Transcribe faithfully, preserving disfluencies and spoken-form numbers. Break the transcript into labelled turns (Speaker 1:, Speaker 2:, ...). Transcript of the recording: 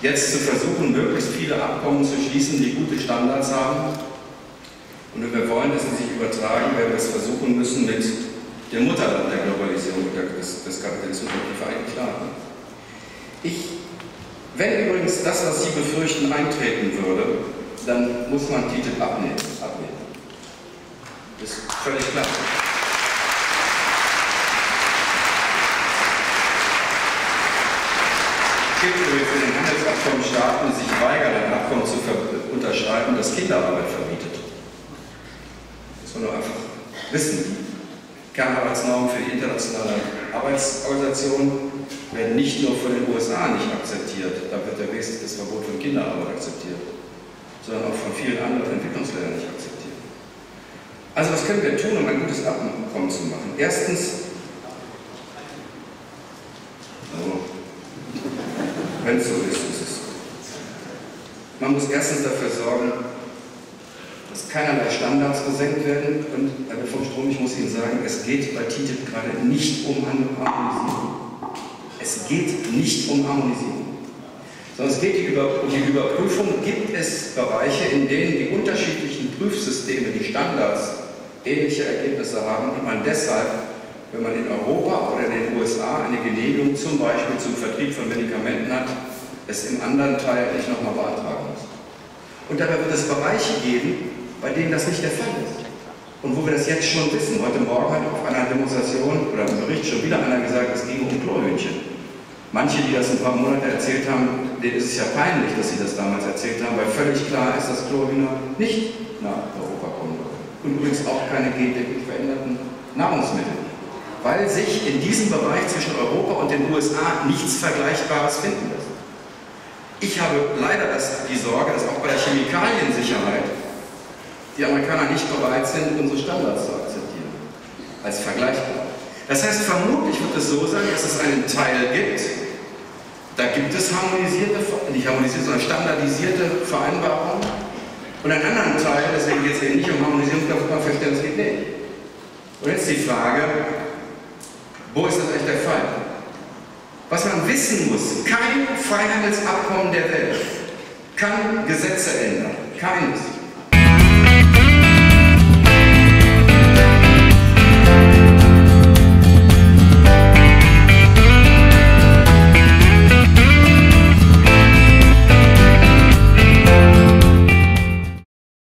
Speaker 1: jetzt zu versuchen, möglichst viele Abkommen zu schließen, die gute Standards haben. Und wenn wir wollen, dass sie sich übertragen, werden wir es versuchen müssen mit dem Mutterland der Globalisierung des, des Kapitalismus, die Vereinigten Staaten. Ich, wenn übrigens das, was Sie befürchten, eintreten würde, dann muss man T T I P abnehmen. abnehmen. Das ist völlig klar. Es gibt übrigens in den Handelsabkommen Staaten, die sich weigern, ein Abkommen zu unterschreiben, das Kinderarbeit verbietet. Das muss man nur einfach wissen. Die Kernarbeitsnormen für die internationale Arbeitsorganisation werden nicht nur von den U S A nicht akzeptiert, da wird der Wesentliche das Verbot von Kinderarbeit akzeptiert, sondern auch von vielen anderen Entwicklungsländern nicht akzeptiert. Also was können wir tun, um ein gutes Abkommen zu machen? Erstens, also, wenn es so ist, ist es so. Man muss erstens dafür sorgen, dass keinerlei Standards gesenkt werden. Und Herr von Strom, ich muss Ihnen sagen, es geht bei T T I P gerade nicht um Harmonisierung. Es geht nicht um Harmonisierung, sondern es geht um die Überprüfung. Gibt es Bereiche, in denen die unterschiedlichen Prüfsysteme, die Standards, ähnliche Ergebnisse haben und man deshalb, wenn man in Europa oder in den U S A eine Genehmigung zum Beispiel zum Vertrieb von Medikamenten hat, es im anderen Teil nicht nochmal beantragen muss. Und dabei wird es Bereiche geben, bei denen das nicht der Fall ist. Und wo wir das jetzt schon wissen. Heute Morgen hat auf einer Demonstration oder im Bericht schon wieder einer gesagt, es ging um Chlorhühnchen. Manche, die das ein paar Monate erzählt haben, denen ist es ja peinlich, dass sie das damals erzählt haben, weil völlig klar ist, dass Chlorhühner nicht nach Europa kommen würden. Und übrigens auch keine gentechnisch veränderten Nahrungsmittel. Weil sich in diesem Bereich zwischen Europa und den U S A nichts Vergleichbares finden lässt. Ich habe leider das, die Sorge, dass auch bei der Chemikaliensicherheit die Amerikaner nicht bereit sind, unsere Standards zu akzeptieren, als vergleichbar. Das heißt, vermutlich wird es so sein, dass es einen Teil gibt, da gibt es harmonisierte, nicht harmonisierte, sondern standardisierte Vereinbarungen und einen anderen Teil, deswegen geht es eben nicht um Harmonisierung, da wird man feststellen, das geht nicht. Und jetzt die Frage, wo ist das eigentlich der Fall? Was man wissen muss, kein Freihandelsabkommen der Welt kann Gesetze ändern, keines.